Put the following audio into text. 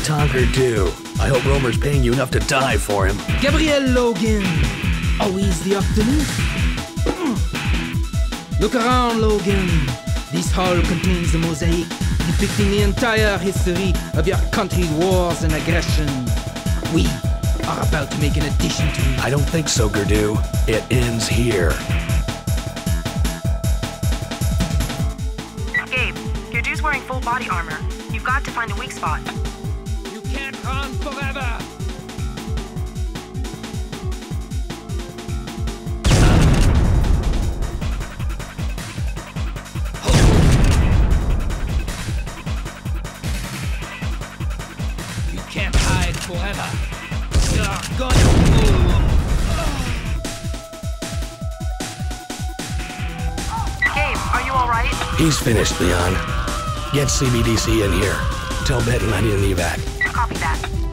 Tonker too. I hope Romer's paying you enough to die for him. Gabriel Logan. Always the optimist. Look around, Logan. This hall contains a mosaic depicting the entire history of your country's wars and aggression. We are about to make an addition to it. I don't think so, Gurdu. It ends here. Gabe, Gurdu's wearing full body armor. You've got to find a weak spot. You can't run forever! You can't hide forever. You're gonna... Gabe, are you alright? He's finished, Leon. Get CBDC in here. Tell Betty I need an evac. Copy that.